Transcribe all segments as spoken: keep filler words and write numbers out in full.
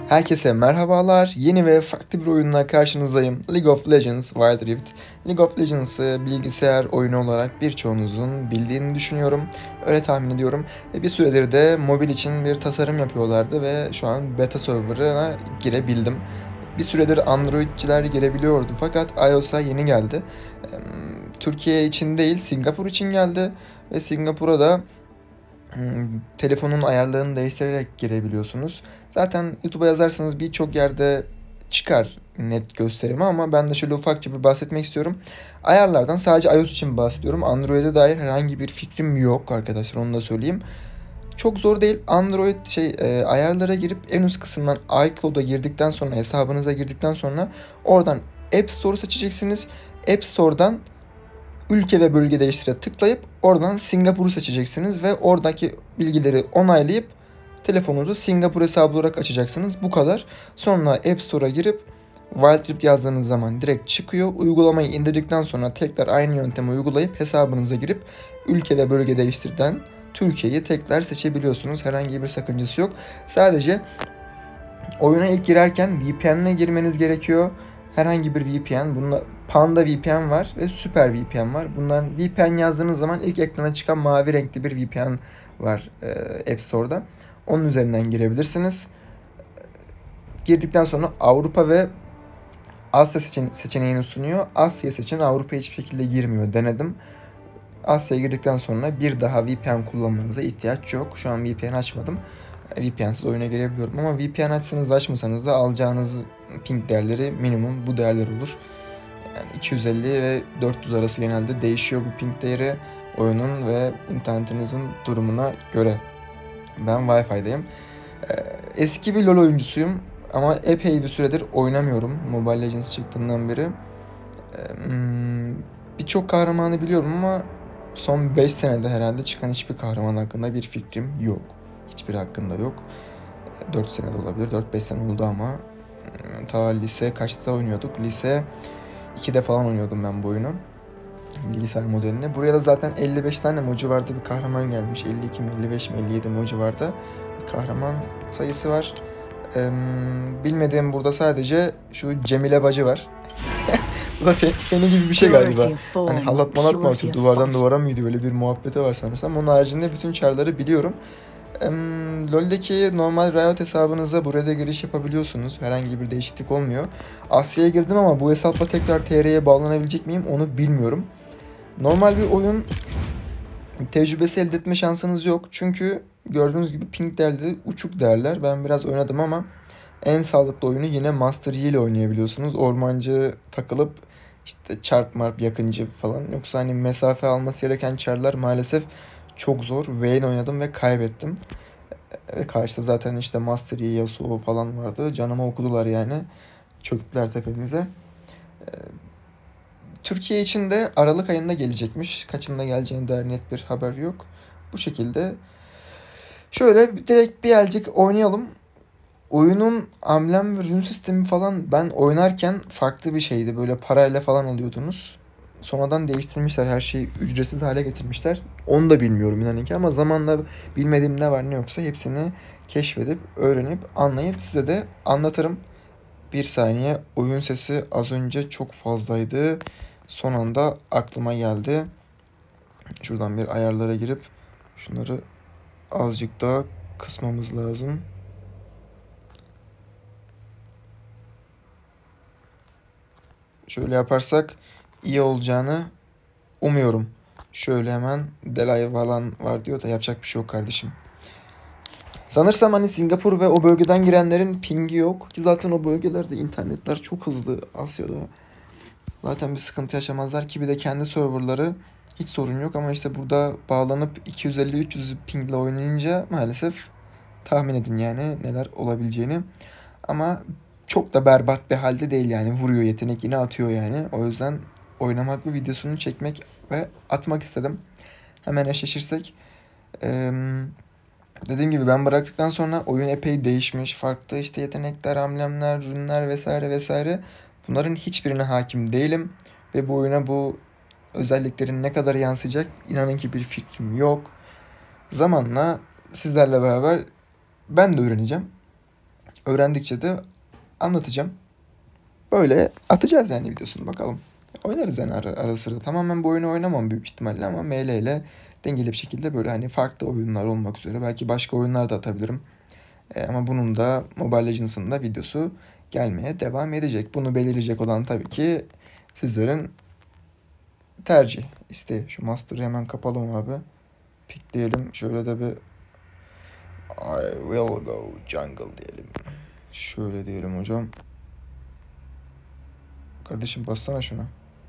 Herkese merhabalar. Yeni ve farklı bir oyunla karşınızdayım. League of Legends Wild Rift. League of Legends'ı bilgisayar oyunu olarak birçoğunuzun bildiğini düşünüyorum. Öyle tahmin ediyorum. Ve bir süredir de mobil için bir tasarım yapıyorlardı ve şu an beta serverına girebildim. Bir süredir Android'ciler girebiliyordu fakat iOS'a yeni geldi. Türkiye için değil, Singapur için geldi ve Singapur'a da Hmm, telefonun ayarlarını değiştirerek girebiliyorsunuz. Zaten YouTube'a yazarsanız birçok yerde çıkar net gösterimi ama ben de şöyle ufakça bir bahsetmek istiyorum. Ayarlardan sadece iOS için bahsediyorum. Android'e dair herhangi bir fikrim yok arkadaşlar, onu da söyleyeyim. Çok zor değil. Android şey e, ayarlara girip en üst kısımdan iCloud'a girdikten sonra, hesabınıza girdikten sonra oradan App Store'u seçeceksiniz. App Store'dan ülke ve bölge değiştire tıklayıp oradan Singapur'u seçeceksiniz ve oradaki bilgileri onaylayıp telefonunuzu Singapur hesabı olarak açacaksınız. Bu kadar. Sonra App Store'a girip Wild Rift yazdığınız zaman direkt çıkıyor. Uygulamayı indirdikten sonra tekrar aynı yöntemi uygulayıp hesabınıza girip ülke ve bölge değiştirden Türkiye'yi tekrar seçebiliyorsunuz. Herhangi bir sakıncası yok. Sadece oyuna ilk girerken V P N'le girmeniz gerekiyor. Herhangi bir V P N. Bununla Panda V P N var ve Süper V P N var. Bunların V P N yazdığınız zaman ilk ekrana çıkan mavi renkli bir V P N var e, App Store'da. Onun üzerinden girebilirsiniz. Girdikten sonra Avrupa ve Asya seçen seçeneğini sunuyor. Asya seçin, Avrupa hiçbir şekilde girmiyor. Denedim. Asya'ya girdikten sonra bir daha V P N kullanmanıza ihtiyaç yok. Şu an V P N açmadım. V P N'siz oyuna girebiliyorum ama V P N açsanız da açmasanız da alacağınız ping değerleri minimum bu değerler olur. Yani iki yüz elli ve dört yüz arası genelde değişiyor bu ping değeri oyunun ve internetinizin durumuna göre. Ben Wi-Fi'deyim. Eski bir LoL oyuncusuyum ama epey bir süredir oynamıyorum Mobile Legends çıktığından beri. Birçok kahramanı biliyorum ama son beş senede herhalde çıkan hiçbir kahraman hakkında bir fikrim yok. Hiçbir hakkında yok. dört sene de olabilir. dört beş sene oldu ama ta lise kaçta oynuyorduk? Lise ikide falan oynuyordum ben bu oyunu. Bilgisayar modelini. Buraya da zaten elli beş tane emoji vardı. Bir kahraman gelmiş. elli iki mi, elli beş mi, elli yedi emoji vardı. Bir kahraman sayısı var. Ee, bilmediğim burada sadece şu Cemile Bacı var. Bu da Feni gibi bir şey galiba. Hani halat malat mı atıyor? Duvardan duvara mı gidiyor? Öyle bir muhabbeti var sanırsam. Onun haricinde bütün çarları biliyorum. LoL'deki normal Riot hesabınıza burada giriş yapabiliyorsunuz. Herhangi bir değişiklik olmuyor. Asya'ya girdim ama bu hesapla tekrar T R'ye bağlanabilecek miyim onu bilmiyorum. Normal bir oyun tecrübesi elde etme şansınız yok. Çünkü gördüğünüz gibi ping değerleri uçuk değerler. Ben biraz oynadım ama en sağlıklı oyunu yine Master Yi ile oynayabiliyorsunuz. Ormancı takılıp işte çarp marp yakıncı falan. Yoksa hani mesafe alması gereken çarlar maalesef çok zor. Vayne oynadım ve kaybettim. Ve karşıda zaten işte Master Yi, Yasuo falan vardı. Canımı okudular yani. Çöktüler tepemize. Türkiye için de Aralık ayında gelecekmiş. Kaçında geleceğine dair net bir haber yok. Bu şekilde. Şöyle direkt bir elcik oynayalım. Oyunun amblem ve rün sistemi falan ben oynarken farklı bir şeydi. Böyle parayla falan alıyordunuz. Sonradan değiştirmişler. Her şeyi ücretsiz hale getirmişler. Onu da bilmiyorum inanın ki ama zamanla bilmediğim ne var ne yoksa hepsini keşfedip, öğrenip, anlayıp size de anlatırım. Bir saniye, oyun sesi az önce çok fazlaydı. Son anda aklıma geldi. Şuradan bir ayarlara girip şunları azıcık daha kısmamız lazım. Şöyle yaparsak iyi olacağını umuyorum. Şöyle hemen delay falan var diyor da yapacak bir şey yok kardeşim. Sanırsam hani Singapur ve o bölgeden girenlerin pingi yok. Ki zaten o bölgelerde internetler çok hızlı Asya'da. Zaten bir sıkıntı yaşamazlar ki bir de kendi serverları hiç sorun yok. Ama işte burada bağlanıp iki yüz elli üç yüz pingle oynayınca maalesef tahmin edin yani neler olabileceğini. Ama çok da berbat bir halde değil yani. Vuruyor, yetenek yine atıyor yani. O yüzden oynamak ve videosunu çekmek ve atmak istedim. Hemen eşleşirsek. Ee, dediğim gibi ben bıraktıktan sonra oyun epey değişmiş. Farklı işte yetenekler, amblemler, rünler vesaire vesaire. Bunların hiçbirine hakim değilim. Ve bu oyuna bu özelliklerin ne kadar yansıyacak inanın ki bir fikrim yok. Zamanla sizlerle beraber ben de öğreneceğim. Öğrendikçe de anlatacağım. Böyle atacağız yani videosunu bakalım. Oynarız yani ara, ara sıra. Tamamen bu oyunu oynamam büyük ihtimalle ama M L ile dengeli bir şekilde böyle hani farklı oyunlar olmak üzere. Belki başka oyunlar da atabilirim. E, ama bunun da Mobile Legends'ın da videosu gelmeye devam edecek. Bunu belirleyecek olan tabii ki sizlerin tercih isteği. Şu Master'ı hemen kapalım abi. Pikleyelim. Şöyle de bir I will go jungle diyelim. Şöyle diyelim hocam. Kardeşim bassana şuna.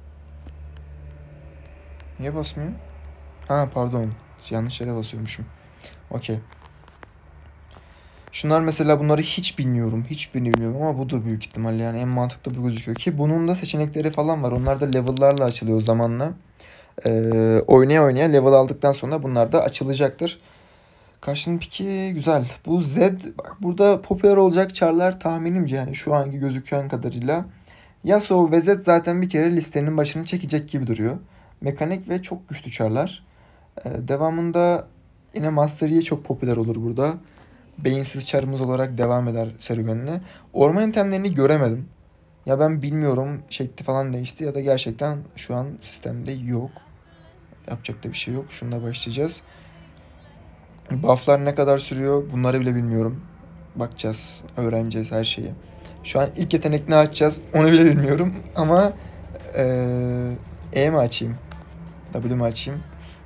Niye basmıyor? Ha pardon. Yanlış yere basıyormuşum. Okey. Şunlar mesela bunları hiç bilmiyorum. Hiçbirini bilmiyorum ama bu da büyük ihtimalle yani en mantıklı bu gözüküyor ki bunun da seçenekleri falan var. Onlar da level'larla açılıyor zamanla. Ee, oynaya oynaya level aldıktan sonra bunlar da açılacaktır. Karşının piki güzel. Bu Z bak burada popüler olacak çarlar tahminimce yani şu anki gözüken kadarıyla. Yasuo ve Z zaten bir kere listenin başını çekecek gibi duruyor. Mekanik ve çok güçlü çarlar. Ee, devamında yine Master Yi çok popüler olur burada. Beyinsiz çarımız olarak devam eder serüvenine. Orman itemlerini göremedim. Ya ben bilmiyorum şekli falan değişti ya da gerçekten şu an sistemde yok. Yapacak da bir şey yok. Şununla başlayacağız. Buff'lar ne kadar sürüyor bunları bile bilmiyorum. Bakacağız, öğreneceğiz her şeyi. Şu an ilk yetenek ne açacağız onu bile bilmiyorum ama ee, E mi açayım? W mi açayım?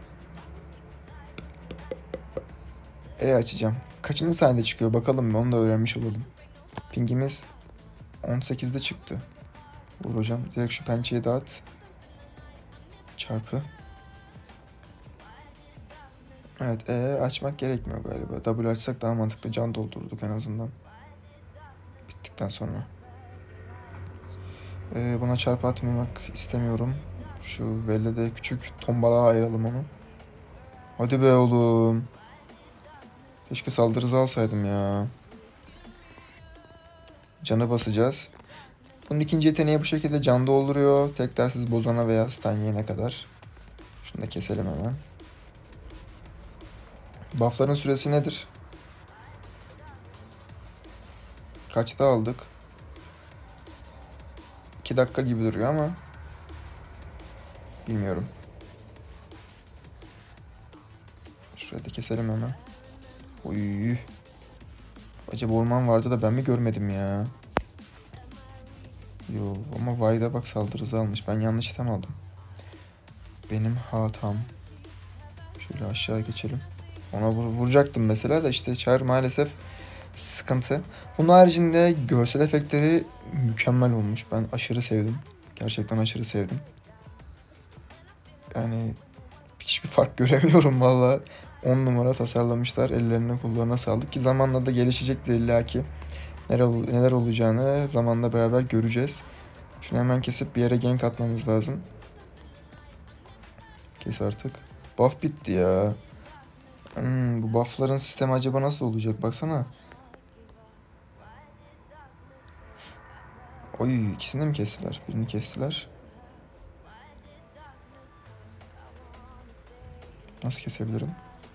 E açacağım. Kaçıncı saniyede çıkıyor bakalım mı onu da öğrenmiş olalım. Pingimiz on sekizde çıktı. Vur hocam. Direkt şu pençeyi dağıt. Çarpı. Evet E açmak gerekmiyor galiba. W açsak daha mantıklı. Can doldurduk en azından. Bittikten sonra. E, buna çarpı atmamak istemiyorum. Şu Velle'de küçük tombala ayıralım onu. Hadi be oğlum. Keşke saldırı hızı alsaydım ya. Canı basacağız. Bunun ikinci yeteneği bu şekilde can dolduruyor. Teklersiz bozana veya stun yiyene kadar. Şunu da keselim hemen. Buff'ların süresi nedir? Kaçta aldık? iki dakika gibi duruyor ama bilmiyorum. Şurada keselim hemen. Oy. Acaba orman vardı da ben mi görmedim ya? Yo ama Vayda bak saldırı hızı almış. Ben yanlış item aldım. Benim hatam. Şöyle aşağı geçelim. Ona vur vuracaktım mesela da işte çar maalesef sıkıntı. Bunun haricinde görsel efektleri mükemmel olmuş. Ben aşırı sevdim. Gerçekten aşırı sevdim. Yani hiçbir fark göremiyorum valla. on numara tasarlamışlar. Ellerine kollarına sağlık ki zamanla da gelişecektir illaki. Neler, neler olacağını zamanla beraber göreceğiz. Şunu hemen kesip bir yere gank atmamız lazım. Kes artık. Buff bitti ya. Hmm, bu buffların sistemi acaba nasıl olacak? Baksana. Oy ikisini de mi kestiler? Birini kestiler. Nasıl kesebilirim?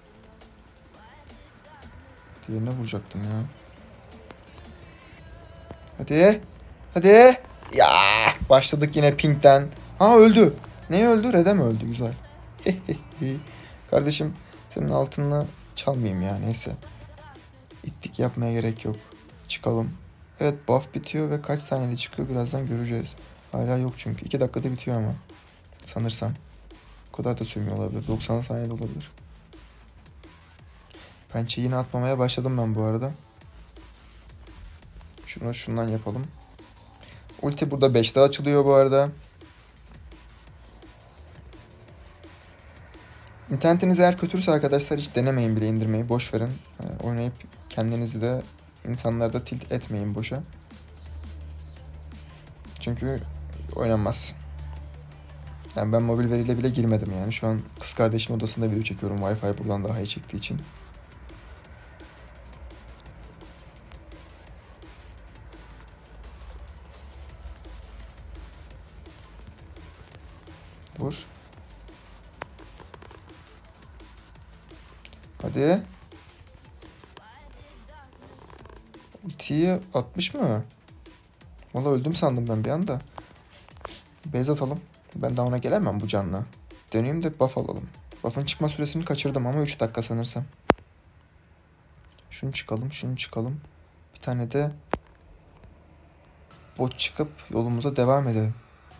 Diğerine vuracaktım ya. Hadi. Hadi. Ya başladık yine pinkten. Ha öldü. Neye öldü? Red'e mi öldü? Güzel. Kardeşim senin altınla çalmayayım ya neyse. İttik yapmaya gerek yok. Çıkalım. Evet buff bitiyor ve kaç saniyede çıkıyor birazdan göreceğiz. Hala yok çünkü. iki dakikada bitiyor ama. Sanırsam. O kadar da sürmüyor olabilir. doksan saniyede olabilir. Pençe yine atmamaya başladım ben bu arada. Şunu şundan yapalım. Ulti burada beşte açılıyor bu arada. İnternetiniz eğer kötüyse arkadaşlar hiç denemeyin bile indirmeyi. Boş verin. Ee, oynayıp kendinizi de insanlarda tilt etmeyin boşa. Çünkü oynanmaz. Yani ben mobil veriyle bile girmedim yani. Şu an kız kardeşim odasında video çekiyorum. Wi-Fi buradan daha iyi çektiği için. Vur. Hadi. T'yi atmış mı? Valla öldüm sandım ben bir anda. Base atalım. Ben daha ona gelemem bu canla. Döneyim de buff alalım. Buff'ın çıkma süresini kaçırdım ama üç dakika sanırsam. Şunu çıkalım, şunu çıkalım. Bir tane de bot çıkıp yolumuza devam edelim.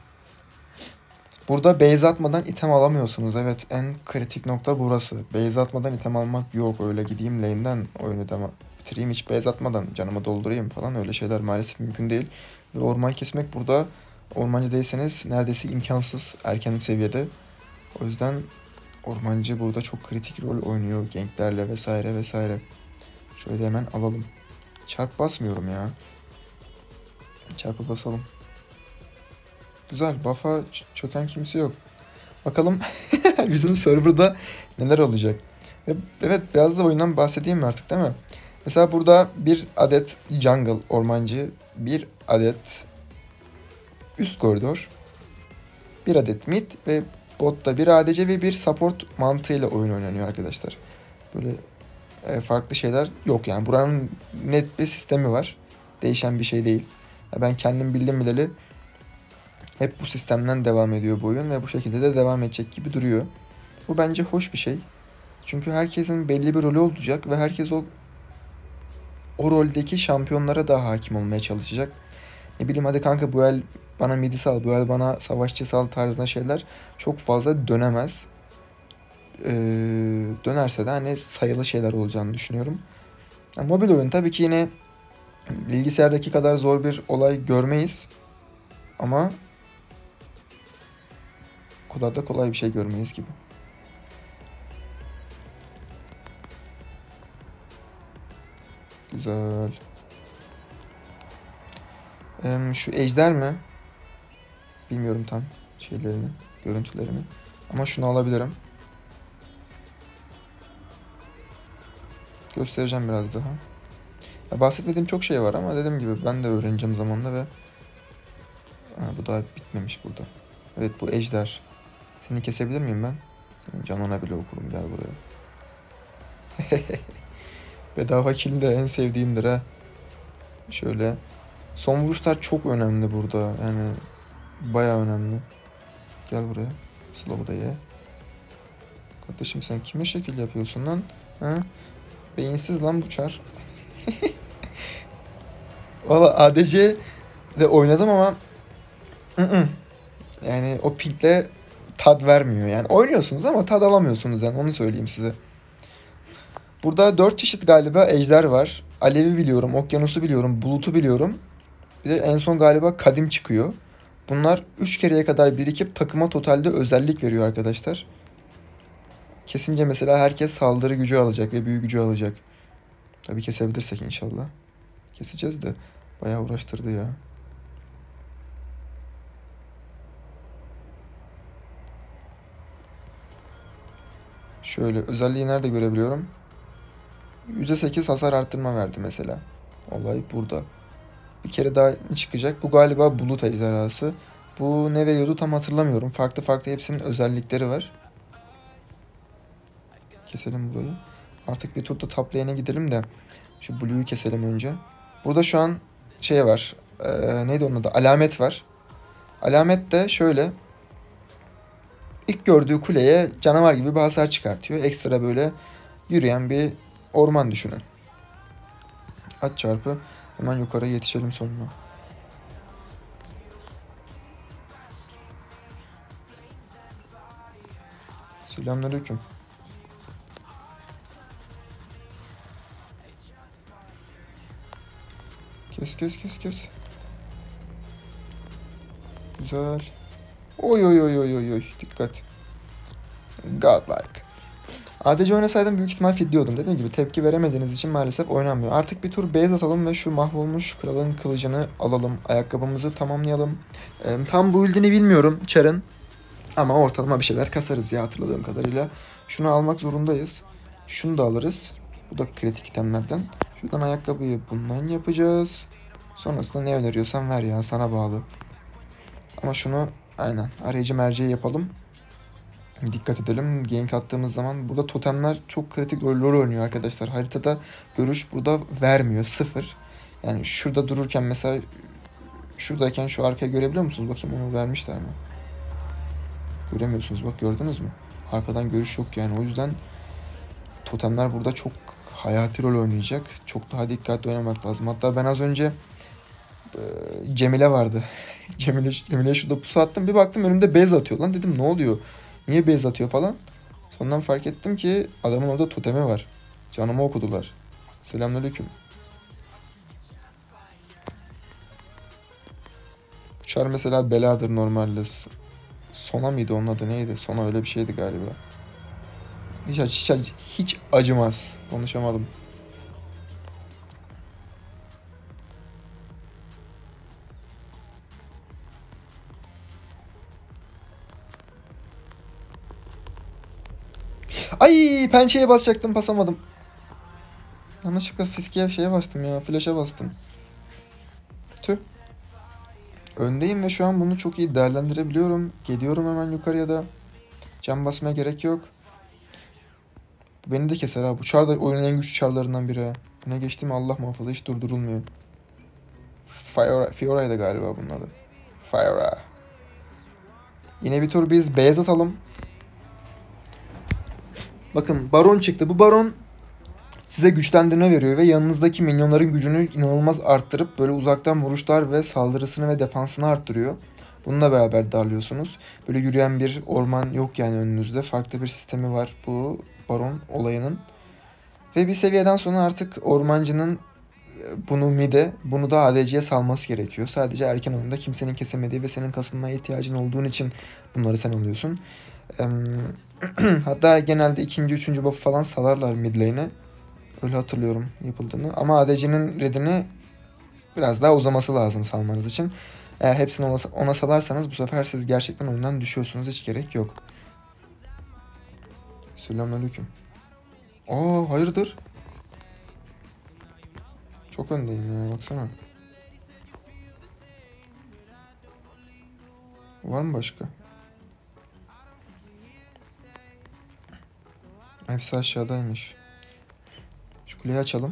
Burada base atmadan item alamıyorsunuz. Evet, en kritik nokta burası. Base atmadan item almak yok. Öyle gideyim lane'den oyunu da bitireyim, hiç base atmadan canımı doldurayım falan, öyle şeyler maalesef mümkün değil. Ve orman kesmek burada, ormancı değilseniz neredeyse imkansız erken seviyede. O yüzden ormancı burada çok kritik rol oynuyor ganklerle vesaire vesaire. Şöyle de hemen alalım. Çarp basmıyorum ya. Çarpı basalım. Güzel. Buff'a çöken kimse yok. Bakalım bizim serverda neler olacak. Evet, biraz da oyundan bahsedeyim mi artık, değil mi? Mesela burada bir adet jungle ormancı, bir adet üst koridor, bir adet mid ve botta bir A D C ve bir support mantığıyla oyun oynanıyor arkadaşlar. Böyle e, farklı şeyler yok yani. Buranın net bir sistemi var. Değişen bir şey değil. Ben kendim bildim bileli hep bu sistemden devam ediyor bu oyun ve bu şekilde de devam edecek gibi duruyor. Bu bence hoş bir şey. Çünkü herkesin belli bir rolü olacak ve herkes o o roldeki şampiyonlara daha hakim olmaya çalışacak. Ne bileyim, hadi kanka bu el bana midi sal, bu el bana savaşçı sal tarzında şeyler çok fazla dönemez. Ee, dönerse de hani sayılı şeyler olacağını düşünüyorum. Yani mobil oyun tabii ki yine bilgisayardaki kadar zor bir olay görmeyiz. Ama o kadar da kolay bir şey görmeyiz gibi. Güzel. Ee, şu ejder mi? Bilmiyorum tam şeylerini, görüntülerini. Ama şunu alabilirim. Göstereceğim biraz daha. Ya bahsetmediğim çok şey var ama dediğim gibi ben de öğreneceğim zamanla ve ha, bu daha bitmemiş burada. Evet, bu ejder. Seni kesebilir miyim ben? Senin canına bile okurum, gel buraya. Bedava kill de en sevdiğimdir ha. Şöyle. Son vuruşlar çok önemli burada. Yani bayağı önemli. Gel buraya. Slow'u da ye. Kardeşim sen kime şekil yapıyorsun lan? Ha? Beyinsiz lan bu çar. Valla A D C de oynadım ama yani o pinkle tad vermiyor. Yani oynuyorsunuz ama tad alamıyorsunuz, yani onu söyleyeyim size. Burada dört çeşit galiba ejder var. Alevi biliyorum, okyanusu biliyorum, bulutu biliyorum. Bir de en son galiba kadim çıkıyor. Bunlar üç kereye kadar birikip takıma totalde özellik veriyor arkadaşlar. Kesince mesela herkes saldırı gücü alacak ve büyü gücü alacak. Tabii kesebilirsek inşallah. Keseceğiz de bayağı uğraştırdı ya. Şöyle özelliği nerede görebiliyorum? yüzde sekiz hasar arttırma verdi mesela. Olay burada. Bir kere daha çıkacak. Bu galiba bulut ejderhası. Bu ne veriyordu tam hatırlamıyorum. Farklı farklı hepsinin özellikleri var. Keselim burayı. Artık bir turda top lane'e gidelim de şu blue'yu keselim önce. Burada şu an şey var. Ee, neydi onun adı? Alamet var. Alamet de şöyle. İlk gördüğü kuleye canavar gibi bir hasar çıkartıyor. Ekstra böyle yürüyen bir orman düşünün. At çarpı. Hemen yukarı yetişelim sonuna. Selamünaleyküm. Kes kes kes kes. Güzel. Oy oy oy oy oy oy. Dikkat. Godlike. A D C oynasaydım büyük ihtimal fidliyordum. Dediğim gibi tepki veremediğiniz için maalesef oynanmıyor. Artık bir tur base atalım ve şu mahvolmuş kralın kılıcını alalım. Ayakkabımızı tamamlayalım. Ee, tam bu build'ini bilmiyorum Char'ın. Ama ortalama bir şeyler kasarız ya hatırladığım kadarıyla. Şunu almak zorundayız. Şunu da alırız. Bu da kritik itemlerden. Şuradan ayakkabıyı bundan yapacağız. Sonrasında ne öneriyorsan ver ya, sana bağlı. Ama şunu aynen arayıcı merceği yapalım. Dikkat edelim. Gank attığımız zaman burada totemler çok kritik rol oynuyor arkadaşlar. Haritada görüş burada vermiyor. Sıfır. Yani şurada dururken mesela şuradayken şu arkayı görebiliyor musunuz? Bakayım onu vermişler mi? Göremiyorsunuz, bak gördünüz mü? Arkadan görüş yok yani, o yüzden totemler burada çok hayati rol oynayacak. Çok daha dikkatli oynamak lazım. Hatta ben az önce e, Cemile vardı. Cemile, Cemile şurada pusu attım. Bir baktım önümde base atıyor. Lan dedim ne oluyor? Niye base atıyor falan. Sonradan fark ettim ki adamın orada totemi var. Canımı okudular. Selamünaleyküm. Çar mesela beladır normalde. Sona mıydı onun adı, neydi? Sona öyle bir şeydi galiba. Hiç, hiç, hiç acımaz. Konuşamadım. Ay, pençeye basacaktım, basamadım. Yanlışlıkla fiskiye şeye bastım ya. Flash'a bastım. Tüh. Öndeyim ve şu an bunu çok iyi değerlendirebiliyorum. Geliyorum hemen yukarıya da. Can basmaya gerek yok. Bu beni de keser ha. Bu çar da oyunun en güçlü çarlarından biri ha. Öne geçtim, Allah muhafaza, hiç durdurulmuyor. Fiora, Fiora'ydı galiba bunun adı. Fiora. Yine bir tur biz beyaz atalım. Bakın baron çıktı. Bu baron size güçlendirme veriyor ve yanınızdaki minyonların gücünü inanılmaz arttırıp böyle uzaktan vuruşlar ve saldırısını ve defansını arttırıyor. Bununla beraber darlıyorsunuz. Böyle yürüyen bir orman yok yani önünüzde. Farklı bir sistemi var bu baron olayının. Ve bir seviyeden sonra artık ormancının bunu mid'e, bunu da A D C'ye salması gerekiyor. Sadece erken oyunda kimsenin kesemediği ve senin kasılmaya ihtiyacın olduğun için bunları sen alıyorsun. Hatta genelde ikinci, üçüncü buff falan salarlar mid lane'e. Öyle hatırlıyorum yapıldığını. Ama A D C'nin redini biraz daha uzaması lazım salmanız için. Eğer hepsini ona, ona salarsanız bu sefer siz gerçekten oyundan düşüyorsunuz. Hiç gerek yok. Selamünaleyküm. Aa, hayırdır? Çok öndeyim ya, baksana. Var mı başka? Hepsi aşağıdaymış. Şu kuleyi açalım.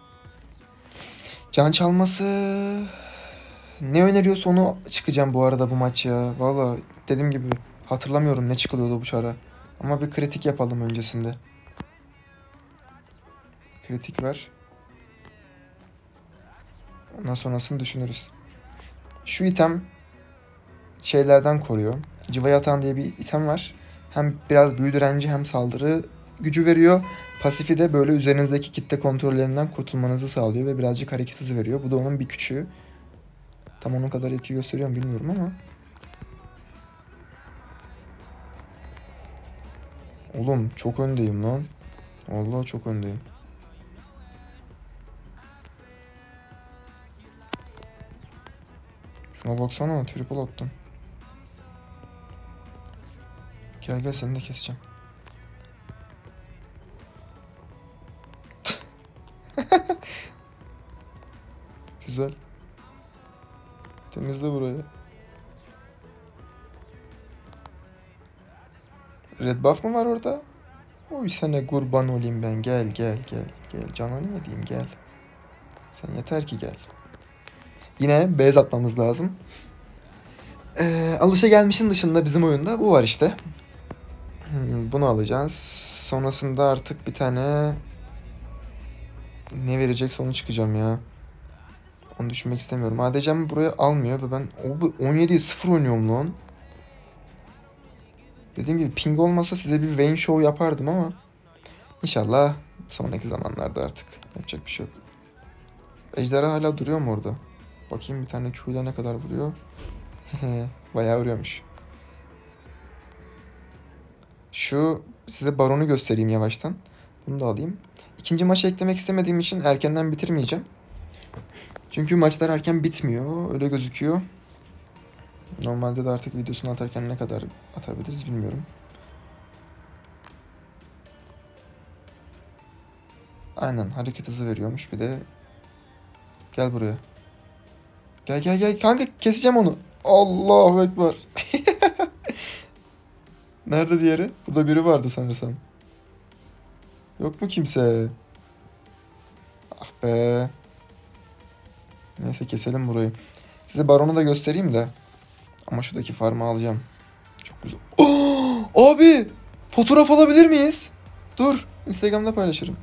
Can çalması... Ne öneriyorsa onu çıkacağım bu arada bu maç ya. Valla dediğim gibi hatırlamıyorum ne çıkılıyordu bu çara. Ama bir kritik yapalım öncesinde. Kritik ver. Ondan sonrasını düşünürüz. Şu item şeylerden koruyor. Civa Yatan diye bir item var. Hem biraz büyü direnci hem saldırı gücü veriyor. Pasifi de böyle üzerinizdeki kitle kontrollerinden kurtulmanızı sağlıyor ve birazcık hareket hızı veriyor. Bu da onun bir küçüğü. Tam onun kadar etki gösteriyor mu bilmiyorum ama. Oğlum çok öndeyim lan. Vallahi çok öndeyim. Şuna baksana, triple attım. Gel gel, seni de keseceğim. Güzel. Temizle burayı. Red buff mı var orada? Oy sana kurban olayım ben. Gel gel gel. Gel canını yediğim, gel. Sen yeter ki gel. Yine base atmamız lazım. Ee, alışagelmişin dışında bizim oyunda bu var işte. Hmm, bunu alacağız. Sonrasında artık bir tane... Ne verecekse onu çıkacağım ya. Onu düşünmek istemiyorum. A D C'mi buraya almıyor ve ben on yediye sıfır oynuyorum lan. Dediğim gibi ping olmasa size bir Vayne Show yapardım ama İnşallah sonraki zamanlarda artık. Yapacak bir şey yok. Ejderha hala duruyor mu orada? Bakayım bir tane Q'yla ne kadar vuruyor. Bayağı vuruyormuş. Şu size baronu göstereyim yavaştan. Bunu da alayım. İkinci maça eklemek istemediğim için erkenden bitirmeyeceğim. Çünkü maçlar erken bitmiyor. Öyle gözüküyor. Normalde de artık videosunu atarken ne kadar atabiliriz bilmiyorum. Aynen, hareket hızı veriyormuş bir de. Gel buraya. Gel gel gel kanka, keseceğim onu. Allahu Ekber. Nerede diğeri? Burada biri vardı sanırsam. Yok mu kimse? Ah be. Neyse keselim burayı. Size baronu da göstereyim de. Ama şuradaki farmı alacağım. Çok güzel. Oh, abi! Fotoğraf alabilir miyiz? Dur. Instagram'da paylaşırım.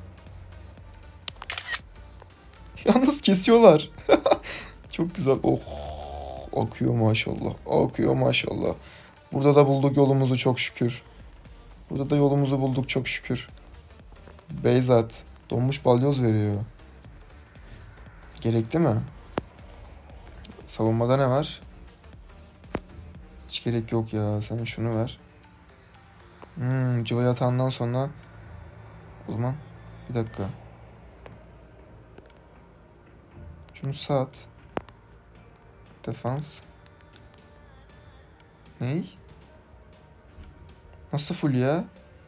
Yalnız kesiyorlar. Çok güzel. Oh. Akıyor maşallah. Akıyor maşallah. Burada da bulduk yolumuzu çok şükür. Burada da yolumuzu bulduk çok şükür. Beyzat. Donmuş balyoz veriyor. Gerekli mi? Savunmada ne var? Hiç gerek yok ya. Sen şunu ver. Hmm, cıva yatağından sonra... O zaman bir dakika. Şunu sat. Defans. Ney? Nasıl full ya?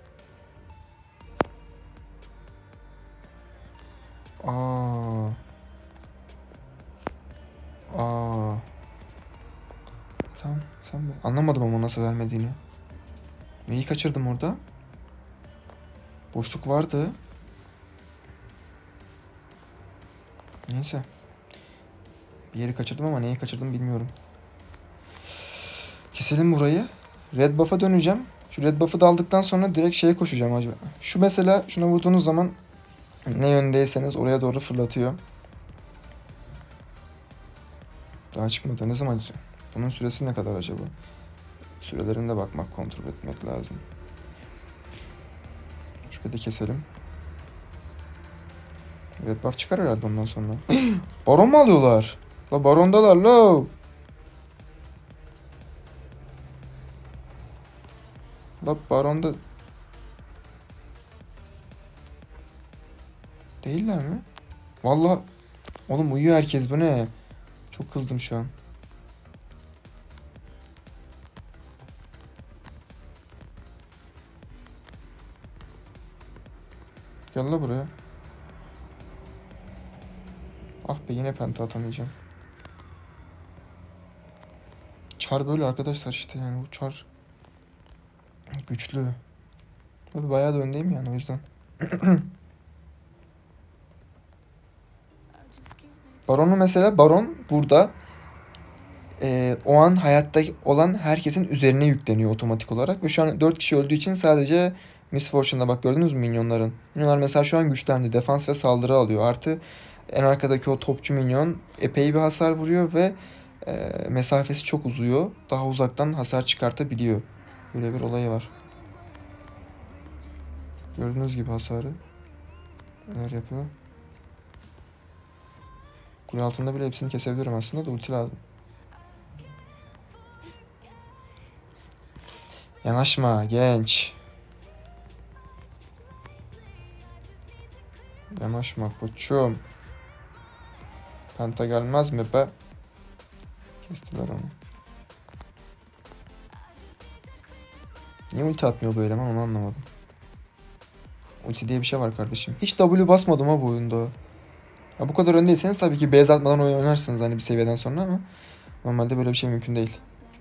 Aa. Aa. Tamam sen be. Anlamadım ama nasıl vermediğini. Neyi kaçırdım orada? Boşluk vardı. Neyse. Bir yeri kaçırdım ama neyi kaçırdım bilmiyorum. Keselim burayı. Red buff'a döneceğim. Şu red buff'ı da aldıktan sonra direkt şeye koşacağım acaba. Şu mesela şuna vurduğunuz zaman ne yöndeyseniz oraya doğru fırlatıyor. Daha çıkmadı. Ne zaman? Bunun süresi ne kadar acaba? Sürelerine de bakmak, kontrol etmek lazım. Şurayı da keselim. Red buff çıkar herhalde ondan sonra. Baron mu alıyorlar? La barondalar la. La baronda... Değiller mi? Vallahi oğlum uyuyor herkes, bu ne? Çok kızdım şu an. Gel la buraya. Ah be, yine penta atamayacağım. Char böyle arkadaşlar işte, yani bu Char güçlü. Tabii bayağı da öndeyim yani, o yüzden. Baron'u mesela, Baron burada e, o an hayatta olan herkesin üzerine yükleniyor otomatik olarak. Ve şu an dört kişi öldüğü için sadece Miss Fortune'da bak, gördünüz mü minyonların? Minyonlar mesela şu an güçlendi. Defans ve saldırı alıyor. Artı en arkadaki o topçu minyon epey bir hasar vuruyor ve e, mesafesi çok uzuyor. Daha uzaktan hasar çıkartabiliyor. Böyle bir olayı var. Gördüğünüz gibi hasarı. Neler yapıyor? Kule altında bile hepsini kesebilirim aslında da ulti lazım. Yanaşma genç. Yanaşma koçum. Penta gelmez mi be? Kestiler onu. Niye ulti atmıyor bu eleman, onu anlamadım. Ulti diye bir şey var kardeşim. Hiç W basmadım ha bu oyunda. Ya bu kadar öndeyseniz tabii ki base atmadan oyun oynarsınız hani bir seviyeden sonra, ama normalde böyle bir şey mümkün değil.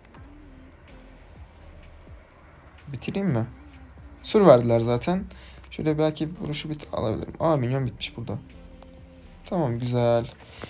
Bitireyim mi? Sur verdiler zaten. Şöyle belki vuruşu bit alabilirim. Aa, minyon bitmiş burada. Tamam, güzel.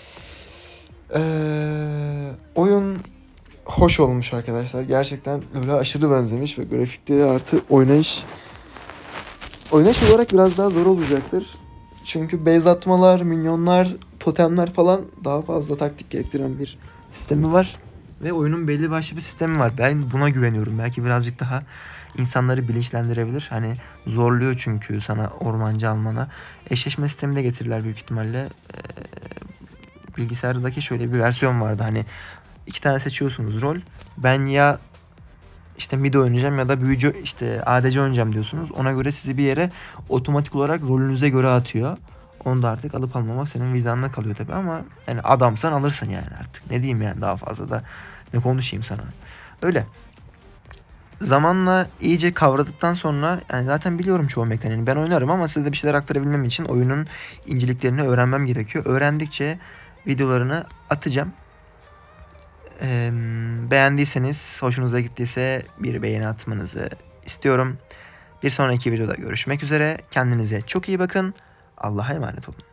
Ee, oyun hoş olmuş arkadaşlar. Gerçekten LoL'e aşırı benzemiş ve grafikleri artı oynayış oynayış olarak biraz daha zor olacaktır. Çünkü base atmalar, minyonlar, totemler falan daha fazla taktik gerektiren bir sistemi var. Ve oyunun belli başlı bir sistemi var. Ben buna güveniyorum. Belki birazcık daha insanları bilinçlendirebilir. Hani zorluyor çünkü sana ormancı almana. Eşleşme sistemi de getirirler büyük ihtimalle. Ee, bilgisayardaki şöyle bir versiyon vardı. Hani iki tane seçiyorsunuz rol. Ben ya işte mid oynayacağım ya da büyücü, işte A D C oynayacağım diyorsunuz. Ona göre sizi bir yere otomatik olarak rolünüze göre atıyor. Onu da artık alıp almamak senin vicdanına kalıyor tabii, ama yani adamsan alırsın yani artık. Ne diyeyim yani, daha fazla da ne konuşayım sana. Öyle. Zamanla iyice kavradıktan sonra, yani zaten biliyorum çoğu mekaniğini. Ben oynarım ama size de bir şeyler aktarabilmem için oyunun inceliklerini öğrenmem gerekiyor. Öğrendikçe videolarını atacağım. Ee, beğendiyseniz, hoşunuza gittiyse bir beğeni atmanızı istiyorum. Bir sonraki videoda görüşmek üzere. Kendinize çok iyi bakın. Allah'a emanet olun.